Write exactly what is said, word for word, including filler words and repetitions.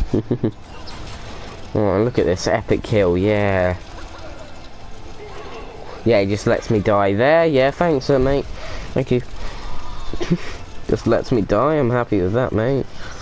Oh, look at this epic kill, yeah. Yeah, he just lets me die there. Yeah, thanks, uh, mate. Thank you. Just lets me die. I'm happy with that, mate.